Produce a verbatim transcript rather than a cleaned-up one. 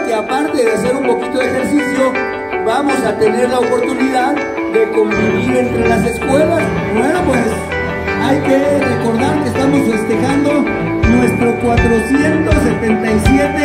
que aparte de hacer un poquito de ejercicio, vamos a tener la oportunidad de convivir entre las escuelas. Bueno, pues hay que recordar que estamos festejando nuestro cuatrocientos setenta y siete